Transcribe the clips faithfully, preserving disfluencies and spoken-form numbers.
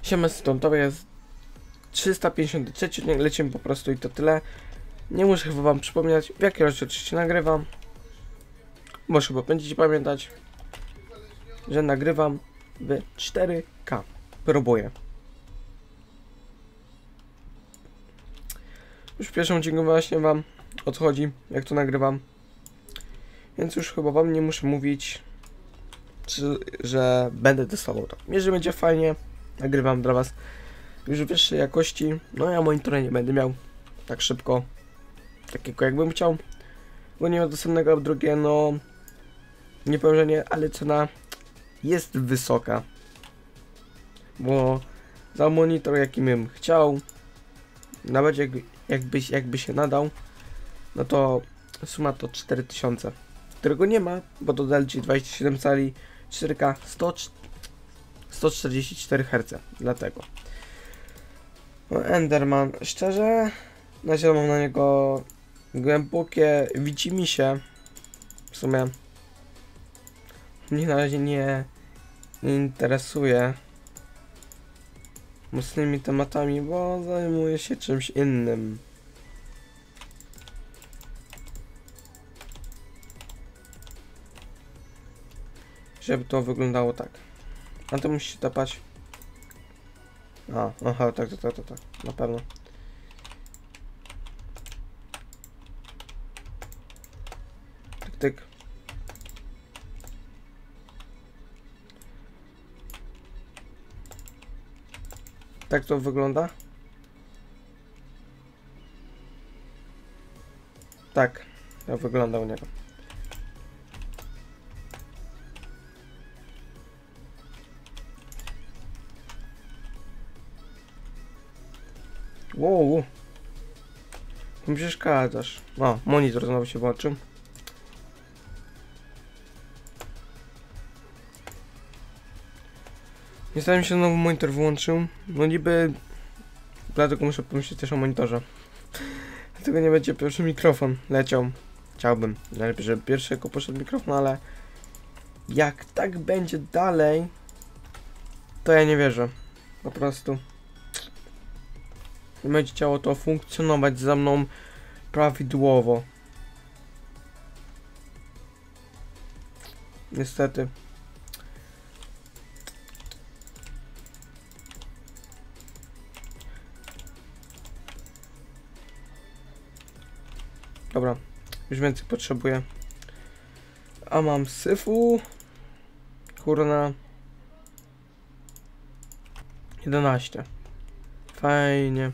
Siema, stąd to jest trzysta pięćdziesiąty trzeci odcinek, lecimy po prostu i to tyle. Nie muszę chyba wam przypominać, w jakiej razie oczywiście nagrywam. Bo chyba będziecie pamiętać, że nagrywam w cztery K. Próbuję. Już w pierwszym odcinku właśnie wam o co chodzi, jak to nagrywam. Więc już chyba wam nie muszę mówić, czy, że będę testował to. Jeżeli będzie fajnie, nagrywam dla was już w wyższej jakości. No ja monitora nie będę miał tak szybko, takiego jakbym chciał, bo nie ma dostępnego, a drugie no nie powiem, że nie, ale cena jest wysoka, bo za monitor jaki bym chciał, nawet jak, jakby, jakby się nadał, no to suma to cztery tysiące, którego nie ma, bo dodali ci dwadzieścia siedem cali, cztery K, sto czterdzieści cztery herce, dlatego. No, Enderman, szczerze, na razie mam na niego głębokie widzimisię. W sumie mnie na razie nie interesuje mocnymi tematami, bo zajmuję się czymś innym. Żeby to wyglądało tak. A to musi się tapać. A, aha, tak, tak, tak, tak, tak, na pewno. Tyk, tyk. Tak to wygląda. Tak, to wygląda u niego. Wow, mi przeszkadzasz. O, monitor znowu się włączył. Niestety mi się znowu monitor włączył. No niby, dlatego muszę pomyśleć też o monitorze. Dlatego nie będzie pierwszy mikrofon leciał. Chciałbym, najlepiej, żeby pierwszy jako poszedł mikrofon, ale jak tak będzie dalej, to ja nie wierzę. Po prostu. Nie będzie chciało to funkcjonować za mną prawidłowo. Niestety. Dobra, już więcej potrzebuję. A mam syfu. Kurna. jedenaście. Fajnie.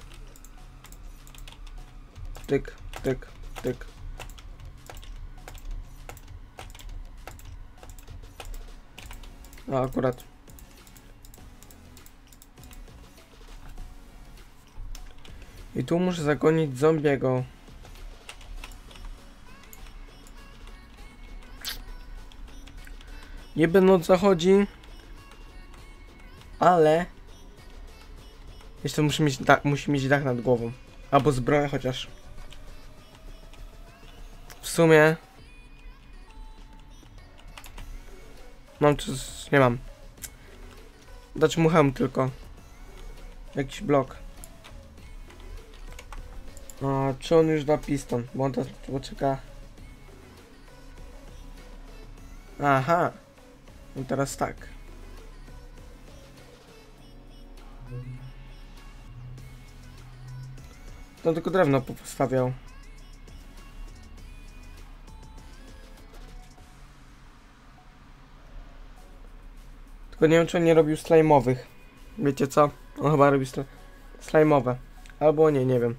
Tyk, tyk, tyk. A akurat. I tu muszę zagonić zombiego. Niby noc zachodzi, ale jeszcze muszę mieć, da musi mieć dach nad głową. Albo zbroję chociaż. W sumie mam czy nie mam. Dać mu hełm tylko. Jakiś blok. A czy on już da piston? Bo on teraz poczeka. Aha. No teraz tak. To tylko drewno postawiał. Tylko nie wiem, czy on nie robił slajmowych. Wiecie co? On chyba robi sl slajmowe. Albo nie, nie wiem.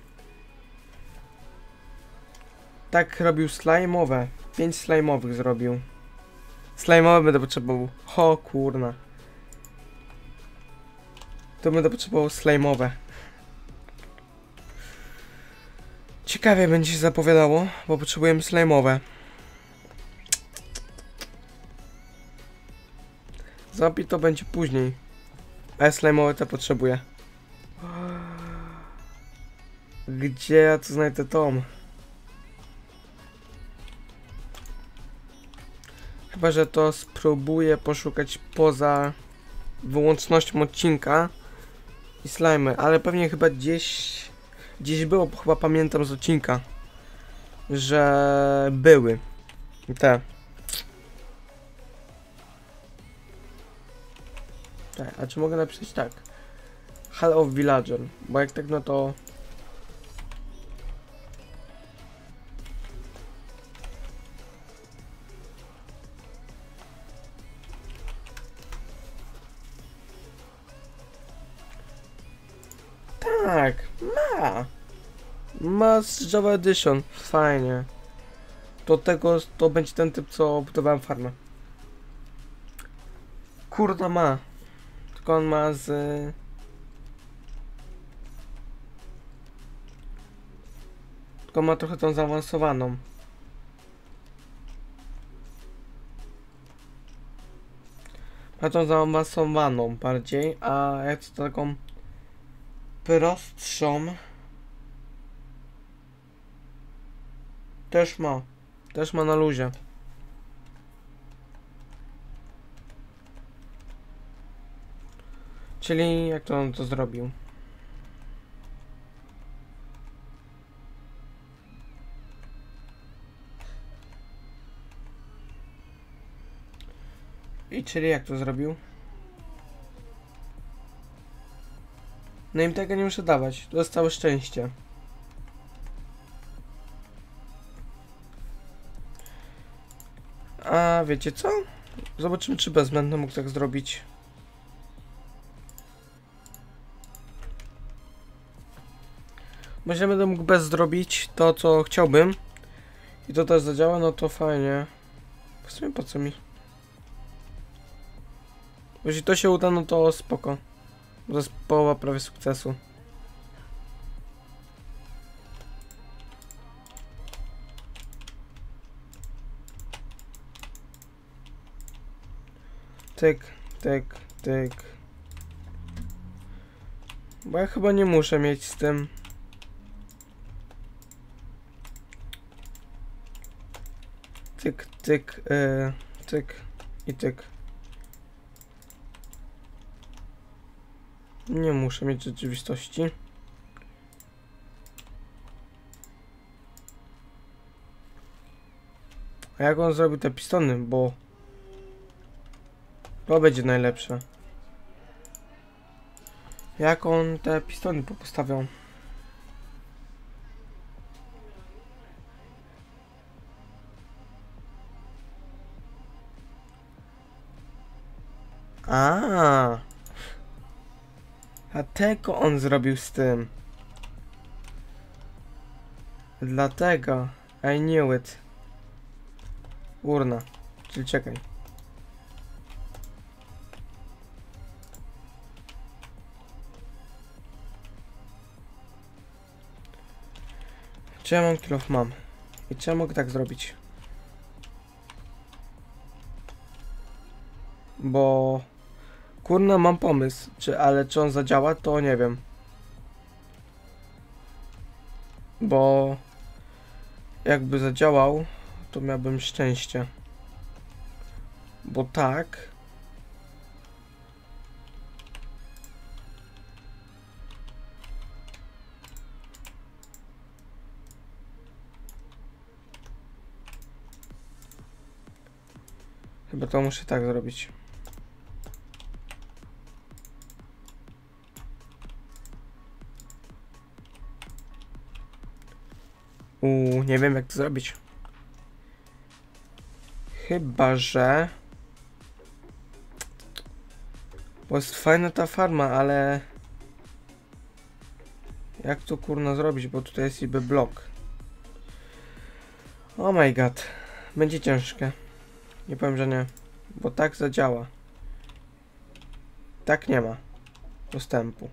Tak, robił slajmowe. Pięć slajmowych zrobił. Slajmowe będę potrzebował. O kurna. To będę potrzebował slajmowe. Ciekawie będzie się zapowiadało, bo potrzebujemy slajmowe. Zombie to będzie później. A ja slajmowe te potrzebuję. Gdzie ja tu znajdę tom? Chyba że to spróbuję poszukać poza wyłącznością odcinka. i slimy, ale pewnie chyba gdzieś, gdzieś było, bo chyba pamiętam z odcinka, że były te. Tak, a czy mogę napisać tak? Hall of Villager, bo jak tak, no to... Tak, ma! Ma z Java Edition, fajnie. Do tego, to będzie ten typ, co budowałem farmę. Kurde ma. Tylko on ma z... Tylko ma trochę tą zaawansowaną. Ma tą zaawansowaną bardziej, a jak to taką prostszą też ma. Też ma na luzie. Czyli jak to on to zrobił? I czyli jak to zrobił? No im tego nie muszę dawać. To jest całe szczęście. A wiecie co? Zobaczymy, czy bez będę mógł tak zrobić. Bo jeśli będę mógł bez zrobić to, co chciałbym i to też zadziała, no to fajnie. W sumie po co mi? Bo jeśli to się uda, no to spoko. To jest połowa prawie sukcesu. Tyk, tyk, tyk. Bo ja chyba nie muszę mieć z tym. Tyk, tyk, yy, tyk i tyk. Nie muszę mieć rzeczywistości. A jak on zrobił te pistony, bo to będzie najlepsze. Jak on te pistony postawiał? A, a tego on zrobił z tym. Dlatego I knew it. Urna, czyli czekaj. Czy ja mam kill off? Mam. I czy ja mogę tak zrobić? Bo... Kurna, mam pomysł, czy, ale czy on zadziała, to nie wiem. Bo... Jakby zadziałał, to miałbym szczęście. Bo tak... Chyba to muszę tak zrobić. Uuu, nie wiem jak to zrobić. Chyba, że... Bo jest fajna ta farma, ale... Jak to kurna zrobić, bo tutaj jest niby blok. Oh my god. Będzie ciężkie. Nie powiem, że nie. Bo tak zadziała. Tak nie ma dostępu.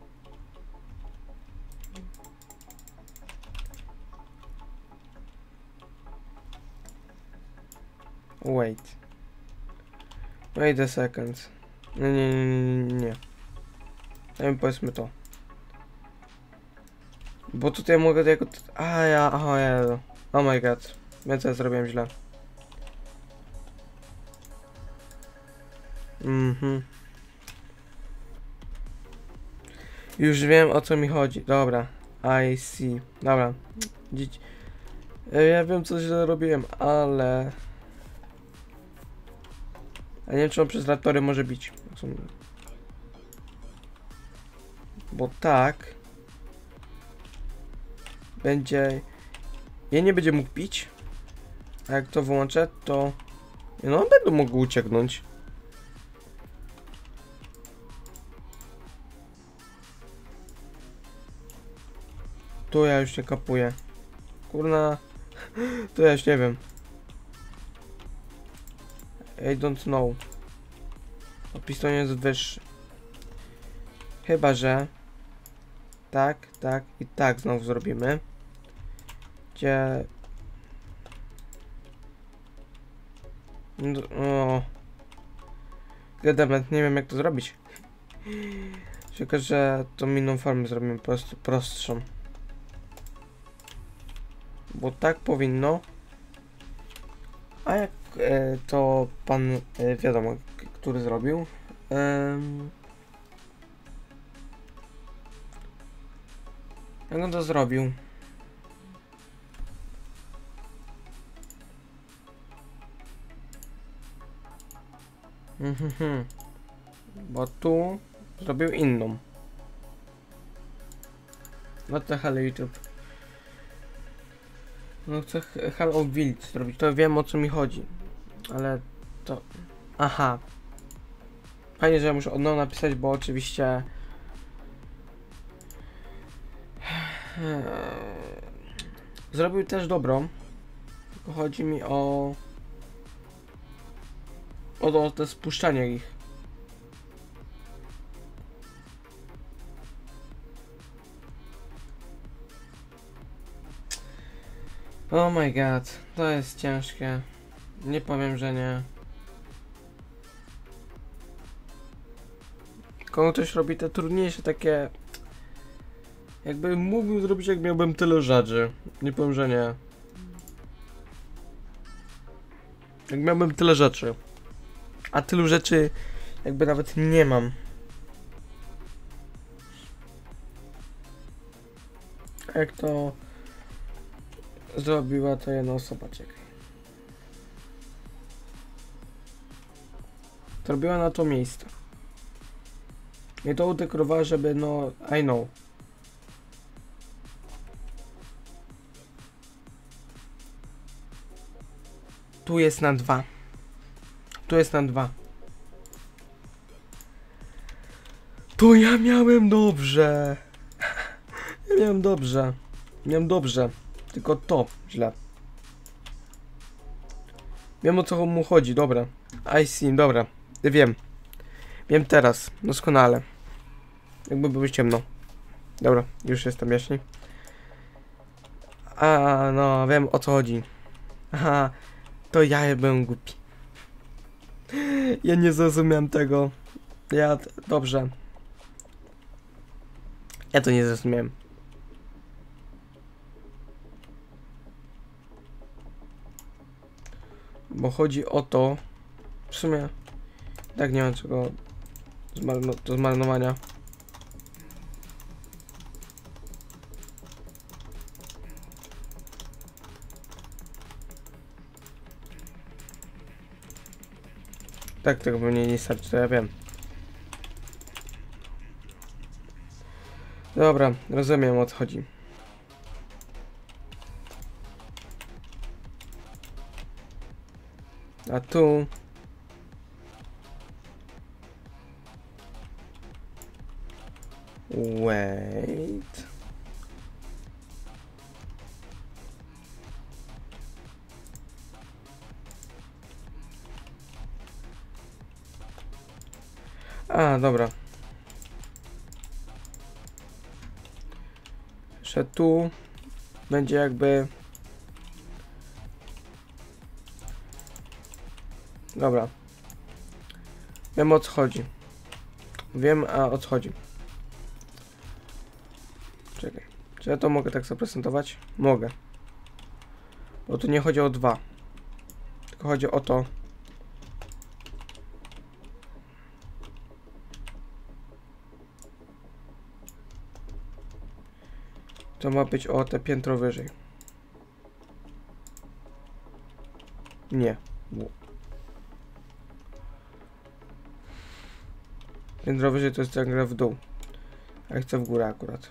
Wait. Wait a second. Nie, nie, nie, nie, nie. Dajmy powiedzmy to. Bo tutaj mogę jako... A ja, aha, ja. Oh my god. Więc ja zrobiłem źle. Mhm. Już wiem, o co mi chodzi. Dobra. I see. Dobra. Dziś... Ja wiem, co źle robiłem, ale... A nie wiem, czy on przez ratory może bić. Bo tak... Będzie... Ja nie będzie mógł bić. A jak to włączę, to... No, będę mógł ucieknąć. Tu ja już nie kapuję. Kurna... To ja już nie wiem. I don't know. O, piston jest wyższy. Chyba, że... Tak, tak i tak znowu zrobimy. Gdzie... No... O. Goddammit, nie wiem jak to zrobić. Tylko, że tą inną formę zrobimy po prostu prostszą. Bo tak powinno. A jak e, to pan, e, wiadomo, który zrobił. Ehm, jak on to zrobił? Mhm. Bo tu zrobił inną. No to halo YouTube. No chcę Halo Build zrobić, to wiem o co mi chodzi. Ale to... Aha. Fajnie, że ja muszę od nowa napisać, bo oczywiście... Zrobił też dobrą. Tylko chodzi mi o... O to, to spuszczanie ich. Oh my god, to jest ciężkie. Nie powiem, że nie. Komu ktoś robi te trudniejsze takie... Jakby mógłbym zrobić, jak miałbym tyle rzeczy. Nie powiem, że nie. Jak miałbym tyle rzeczy. A tylu rzeczy jakby nawet nie mam. A jak to zrobiła to jedna osoba, czekaj. To robiła na to miejsce. I to udekorowała, żeby no... I know. Tu jest na dwa. Tu jest na dwa. Tu ja miałem dobrze. Ja miałem dobrze. Miałem dobrze. Tylko to źle. Wiem o co mu chodzi, dobra. I see, dobra. Wiem. Wiem teraz, doskonale. Jakby było ciemno. Dobra, już jestem jaśniej. A no, wiem o co chodzi. Aha, to ja byłem głupi. Ja nie zrozumiałem tego. Ja, dobrze. Ja to nie zrozumiałem. Bo chodzi o to... W sumie... Tak nie mam czego... Zmarno, do zmarnowania. Tak, tego pewnie nie starczy, to ja wiem. Dobra, rozumiem o co chodzi. A tu... Wait... A, dobra. Że tu będzie jakby... Dobra. Wiem o co chodzi. Wiem, a o co chodzi. Czekaj. Czy ja to mogę tak zaprezentować? Mogę. Bo tu nie chodzi o dwa. Tylko chodzi o to. To ma być o te piętro wyżej. Nie. Piętro wyżej to jest ciągle w dół. A ja chcę w górę akurat.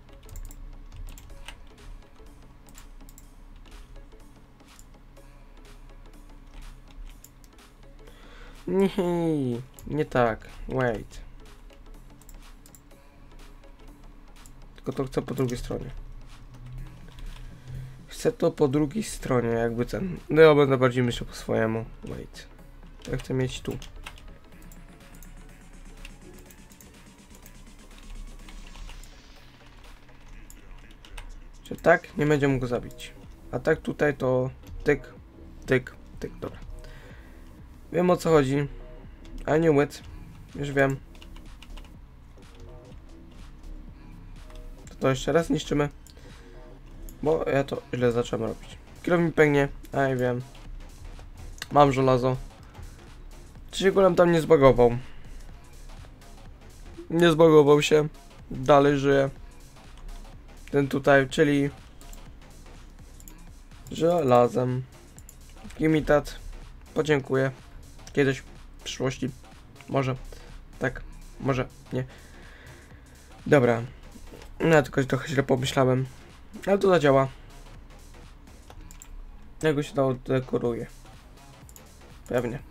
Nie, nie tak. Wait. Tylko to chcę po drugiej stronie. Chcę to po drugiej stronie, jakby ten. No ja będę bardziej myślał po swojemu. Wait. Ja chcę mieć tu. Że tak nie będzie mógł go zabić. A tak tutaj to tyk, tyk, tyk. Dobra. Wiem, o co chodzi. I knew it. Już wiem. To, to jeszcze raz niszczymy. Bo ja to źle zacząłem robić. Kilo mi pęknie. A ja wiem. Mam żelazo. Czy się golem tam nie zbagował? Nie zbagował się. Dalej żyje. Ten tutaj, czyli żelazem. Imitat. Podziękuję. Kiedyś w przyszłości. Może. Tak. Może. Nie. Dobra. No ja tylko trochę źle pomyślałem. Ale to zadziała. Jak go się to dekoruje. Pewnie.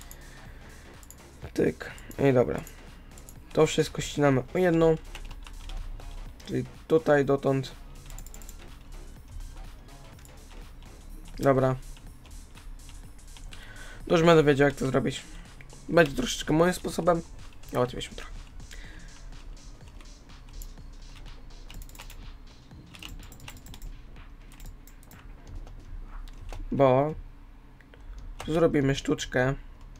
Tyk. I dobra. To wszystko ścinamy o jedną. Czyli tutaj dotąd. Dobra. To już będę wiedział, jak to zrobić. Będzie troszeczkę moim sposobem. Ja łatwiejszym trochę. Bo tu zrobimy sztuczkę.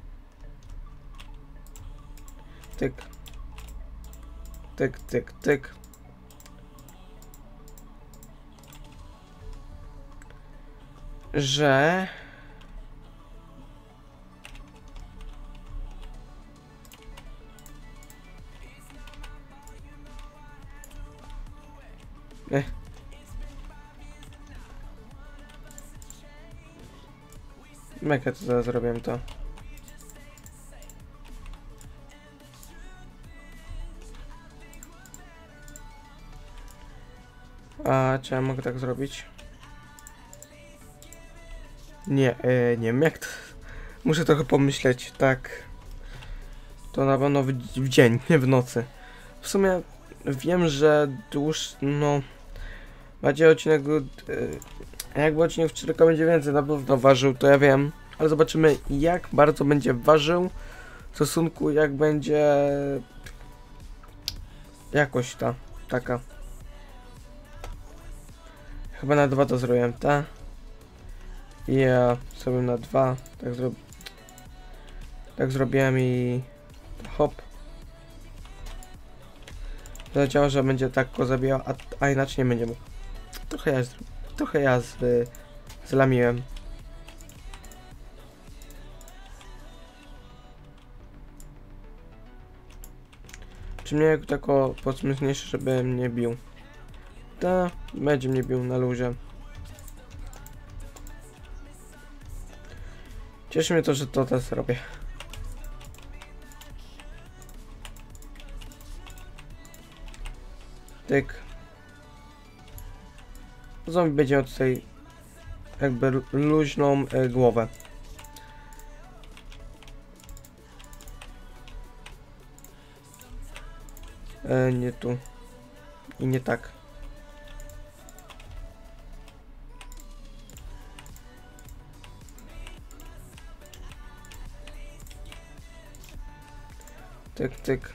Tyk. Tyk, tyk, tyk. Że Ech. Jak ja to zaraz zrobię to? A czy ja mogę tak zrobić? Nie, e, nie wiem jak to... Muszę trochę pomyśleć, tak. To na pewno w, w dzień, nie w nocy. W sumie wiem, że dłuż, no... Macie odcinek... E, jakby odcinek w cztery K będzie więcej, na pewno ważył, to ja wiem. Ale zobaczymy, jak bardzo będzie ważył w stosunku, jak będzie... Jakość ta, taka. Chyba na dwa to zrobiłem, ta. Ja sobie na dwa, tak zrobię. Tak zrobiłem i hop. Zadziała, że będzie tak go zabijał, a, a inaczej nie będzie mógł. Trochę ja, trochę ja z, zlamiłem. Czy mnie jak tako podsmyślniejsze, żeby mnie bił? Ta, będzie mnie bił na luzie. Cieszy mnie to, że to teraz robię. Tyk. Zombie będzie miał tutaj jakby luźną e, głowę. E, nie tu. I nie tak. Tyk, tyk.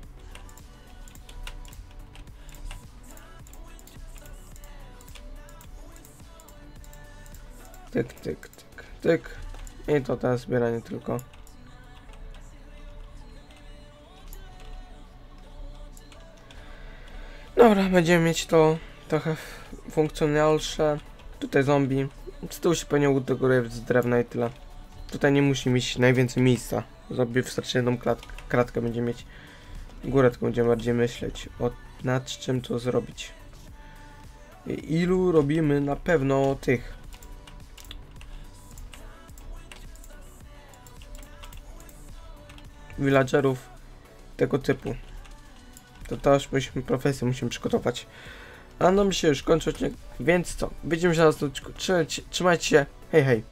Tyk, tyk, tyk, tyk. I to teraz zbieranie tylko. Dobra, będziemy mieć to trochę funkcjonalsze. Tutaj zombie. Z tyłu się pewnie udekoruje z drewna i tyle. Tutaj nie musi mieć najwięcej miejsca. Zombie wystarczy jedną klatkę, kratkę będzie mieć. Górę tylko będziemy bardziej myśleć o nad czym to zrobić. ilu robimy na pewno tych villagerów tego typu. To też musimy profesję musimy przygotować. A nam się już kończy odcinek, więc co? Widzimy się na następnym odcinku. Trzymajcie się, hej hej.